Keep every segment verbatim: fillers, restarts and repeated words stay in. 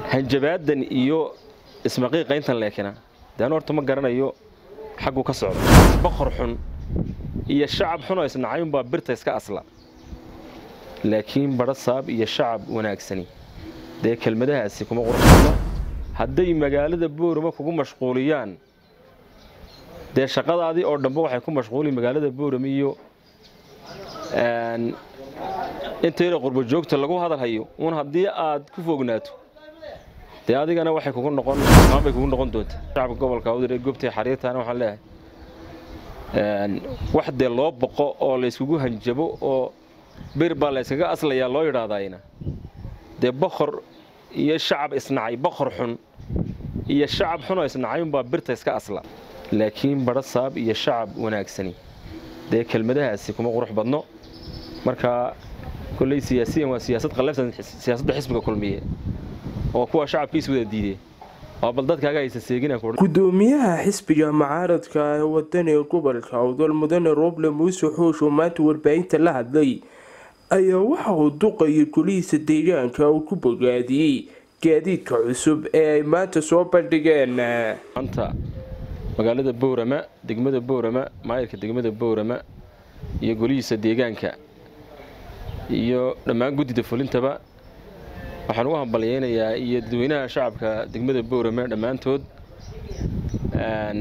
hanjabaadan iyo ismaqiiqayntan leekina daan horta ma garanayo xaqu ka socdo boqor xun iyo shacab xun oo isnacayn baa birta iska asla laakiin barasaab iyo shacab wanaagsani de kelmadahaasi kuma qurxono haday magaalada Boorama kugu mashquuliyaan de shaqadaadii oo dhanba waxay ku mashquulin magaalada Boorama iyo aan inta qurbo joogta lagu hadal hayo un hadii aad ku fognaato de adigana waxay kugu noqon qaabay kugu noqon doonta shacabka gobolka Awdal ee goobtay xariirtaana waxa leeyahay een wax de loo boqo oo la iskugu hanjabo oo bir baa la iskaga aslaya loo yiraahdaayna de boqor iyo shacab isnacay boqor xun iyo shacab xun oo isnacay baa birta iska asla laakiin barasaab iyo shacab wanaagsani de kelmadahaasi kuma qurux badno marka kulay siyaasiyan waa siyaasad qalafsan siyaasadda xisbiga kulmiye oo kuwa shacabkiisu wada diiday oo bal dadkaaga ay saseegina gudoomiyaha xisbiga mucaaradka ee wadaniga gobolka Awdal mudane Roble Muuse Xoosh oo maanta warbaahinta la hadlay ayaa waxa uu duqay kuliisa deegaanka oo ku bogaadiyay gaadiidka cusub ee ay maanta soo bandhigeen anta magaalada Boorama degmada Boorama maayirka degmada Boorama iyo goliisa deegaanka iyo dhamaan gudida fulintaba waxaan u hambalyeeynaa iyo dadweynaha shacabka degmada Boorama dhamaantood aan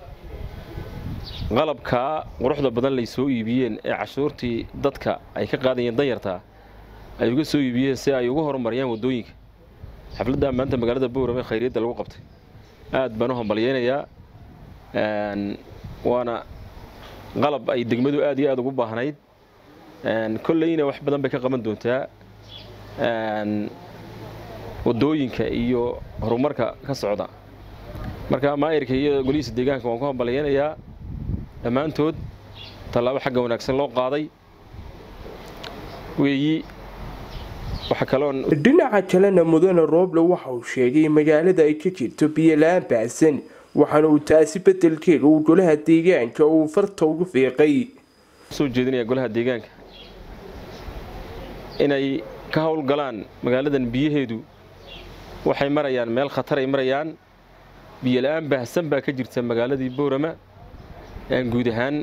qalabka quruxda badan lay soo iibiyeen ee cashuurtii dadka ay ka qaadayeen danyarta ay uga soo iibiyeen si ay ugu horumariyaan wadooyinka xafladda maanta magaalada Boorama khayriyeed lagu qabtay aad baan u hambalyeeynaa aan waana qalab ay degmadu aad iyo aad ugu baahnayd aan kullayna wax badan bay ka qaban doontaa aan wadooyinka iyo horumarka ka socda marka maayirka iyo goliisa deegaanka waan ku hambalyeeynaa dhamaantood talaabo xagga wanaagsan loo qaaday weeyi waxa kale oo dhinaca kalena mudane Roble waxa uu sheegay magaalada ay ka jirto biyo la'aan baahsan waxaana uu taasi bedelkeeda uu golaha deegaanka uu farta ugu fiiqay soo jeedinaya golaha deegaanka inay ka hawlgalaan magaaladan biyaheedu waxay marayaan meel khatar ay marayaan biyo la'aan baahsan baa ka jirta magaaladii Boorama aan guud ahaan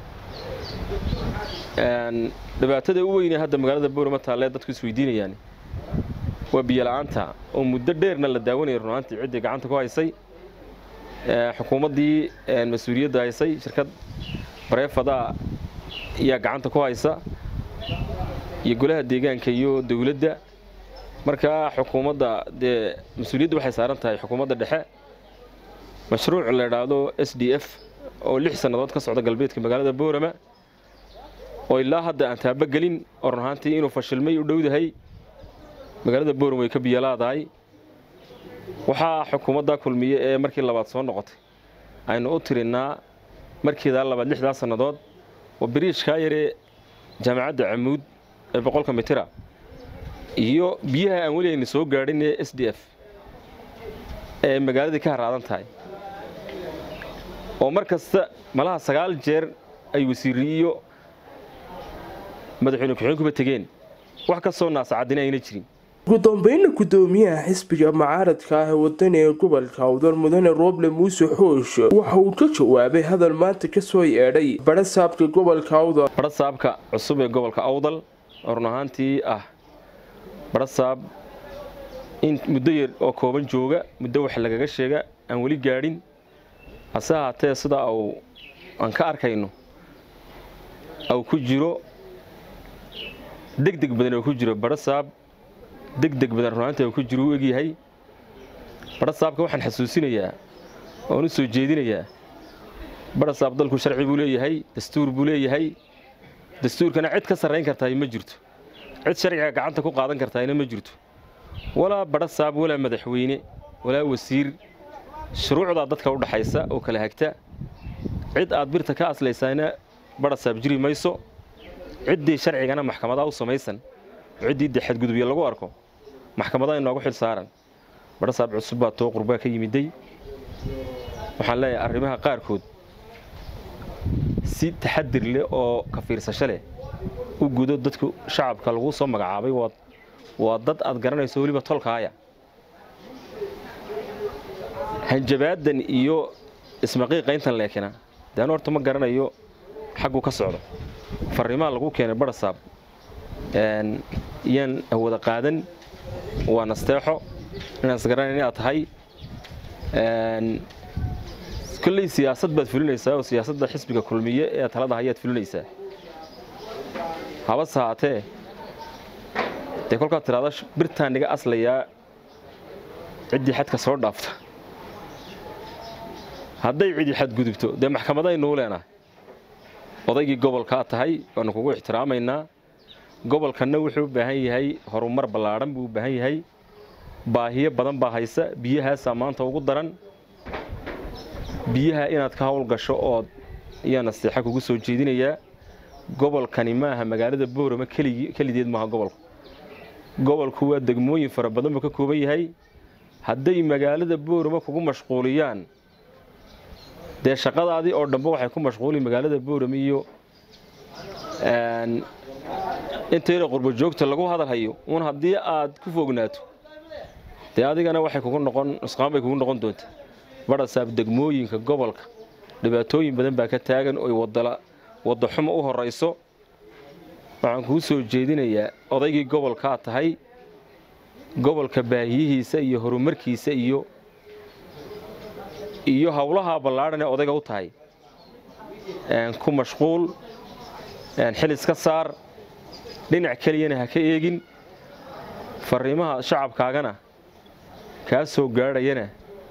aan dhibaatada u weyn ee hadda magaalada Boorama taalee dadku isweydiinayaan waa biyo la'aanta oo muddo dheerna la daawanayo runtii cidii gacanta ku haysay ee xukuumadii ee mas'uuliyadda haysay shirkad bareefada iyo gacanta ku haysa iyo golaha deegaanka iyo dawladda marka xukuumadda de mas'uuliyadda waxay saaran tahay xukuumadda dhexe mashruuc la yiraahdo S D F oo lix sanadood ka socda galbeedka magaalada Boorama oo ilaa hadda aan taaba galin oo runtii inuu fashilmay u dhowdahay magaalada Boorama way ka biyalaadahay waxa xukuumadda kulmiye ee markii labaad soo noqotay aynu u tirinaa markii labaad lixda sanadood oo bariishka yare jaamacadda Camuud ee boqolka mitir iyo biyaha aan wali soo gaadhin ee S D F ee magaalada ka haraadan tahay oo markasta malaha sagaal jeer ay wasiiriyo madaxweyne ku-xigeenku ba tageen wax ka soo naasacadina ayna jirin gudoomiyaha gudoomiyaha xisbiga mucaaradka ee wadaniga gobolka Awdal mudane Roble Muuse Xoosh waxa uu ka jawaabay hadal maanta ka soo yeedhay barasaabka gobolka Awdal barasaabka cusub ee gobolka Awdal ornahantii ah barasaab in muddo yar oo kooban jooga muddo wax lagaga sheega aan wali gaadhin asahaatee sida uu aan ka arkayno aw ku jiro degdeg badan oo ku jiro barasaab degdeg badan runtii oo ku jiro u egyahay barasaabka waxaan xasuusinayaa oo u soo jeedinayaa barasaab dalku sharci buu leeyahay dastuur buu leeyahay dastuurkana cid ka sareyn kartaa ma jirto cid sharciga gacanta ku qaadan kartaa ma jirto wala barasaab wala madaxweyne wala wasiir shuruucda dadka u dhaxaysa oo kala hagta cid aad birta ka asleysayna barasaab jiri mayso cidii sharcigana maxkamada u sameeysan cidii xadgudubyo lagu arko maxkamada inoogu xil saaran barasaab cusub baa too qurba ka yimiday waxaan leeyahay arrimaha qaar kood si taxadir leh oo ka fiirsasho leh u gudo dadku shacabka lagu soo magacaabay waa waa dad aad garanayso waliba tolkaaya hanjabaadan iyo ismaqiiqayntan leekina daan horta ma garanayo xaggu ka socdo fariimaha lagu keenay barasaab een yaan wada qaadan waa nasteexo inaan sagaran inaad tahay een kulli siyaasad baad fulinaysaa oo siyaasadda xisbiga kulmiye ee talada hayaad fulinaysaa haba saatee de kolka tiraada birtaan niga aslaya cidii xadka soo dhaafta hadday cidi xad gudubto de maxkamada inuu leenahay odaygii gobolka tahay waan kugu ixtiraameynaa gobolkana wuxuu u baahan yahay horumar ballaaran buu u baahan yahay baahiyo badan baa haysa biyahaas maanta ugu daran biyaha inaad ka hawl gasho oo iyana nasteexa kugu soo jeedinaya gobolkani maaha magaalada Boorama kaliya kalideed maaha gobolku gobolku waa degmooyin fara badan oo ka kooban yahay hadday magaalada Boorama kugu mashquuliyaan de shaqadaadii oo dhanba waxay ku mashquulin magaalada Boorama iyo een inta qurbo joogta lagu hadalhayo uun hadii aad ku fognaato de adigana waxay kugu noqon isqaan bay kugu noqon doontaa barasaab degmooyinka gobolka dhibaatooyin badan baa ka taagan oo wadala wada xumo u horeyso waxaan ku soo jeedinayaa odaygii gobolka tahay gobolka baahiyihiisa iyo horumarkiisa iyo iyo hawlaha ballaaran ee odayga u tahay een ku mashquul een xil iska saar dhinac kaliyana ha ka eegin fariimaha shacabkaagana ka soo gaarayana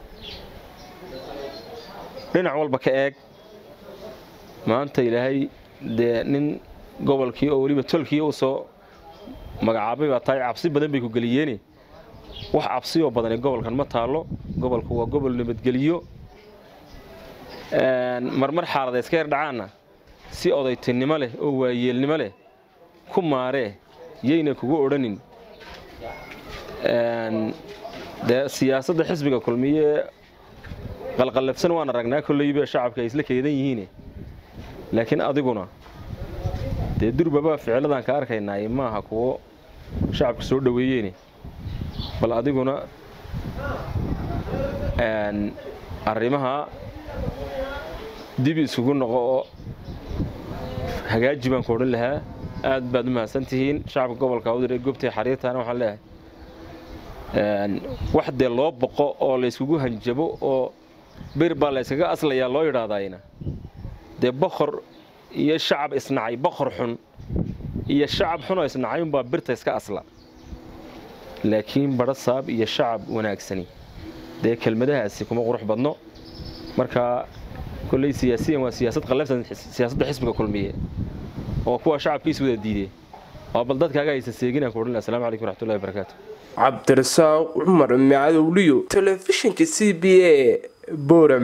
dhinac walba ka eeg maanta ilaahay de nin gobolkii oo waliba tolkii uu soo magacaabay baa tahay cabsi badan bay ku galiyeen wax cabsi oo badan ee gobolkan ma taalo gobolku waa gobol nabadgeliyo een marmar xaalada iska yar dhacaana si odaytinimo leh oo waayeelnimo leh ku maaree yeyna kugu odhanin een de siyaasadda xisbiga kulmiye qalqalabsan waan aragnaa kulliiba shacabka isla keedan yihiin laakiin adiguna de durbaba ficilladaan ka arkaynaa maaha kuwo shacabka soo dhaweeyeen bal adiguna een arrimaha dib isugu noqo hagaaji baan ku oran lahaa aad baad u mahadsantihiin shacabka gobolka Awdal ee goobtay xariirtaana waxaan leeyahay een wax de loo boqo oo la isugu hanjabo oo bir baa la iskaga aslaya loo yiraahdaayna de boqor iyo shacab isnacay boqor xun iyo shacab xun oo isnacay baa birta iska asla laakiin barasaab iyo shacab wanaagsani de kelmadahaasi kuma qurux badno marka kulli siyaasiyan waa siyaasad qalafsan siyaasadda xisbiga kulmiye oo kuwa shacabkiisu wada diiday oo bal dadkaaga aysan seeginaan ku oran assalaamu calaykum waraxmatullaahi wabarakaatuh cabdirasaaq cumar macadowliyo telefishinka C B A Boorama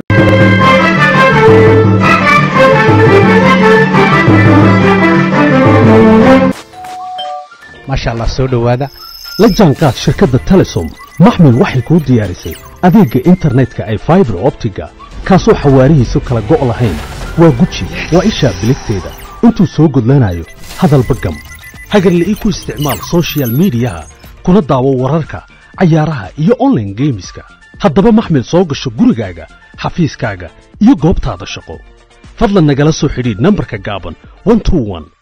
maasha Allah soo dhawaada la jaanqaad shirkadda Telesom maxmil waxay ku diyaarisay adeegga internetka ay fiber optiga kaasoo xawaarihiisu kala go' lahayn waa guji waa isha biligteeda intuu soo gudlanayo hadalba gam hagarla ii ku isticmaal social media kuna daawo wararka cayaaraha iyo online gameska haddaba maxmil soo gasho gurigaaga xafiiskaaga iyo goobtaada shaqo fadlan nagala soo xidhiidh nambarka gaaban one two one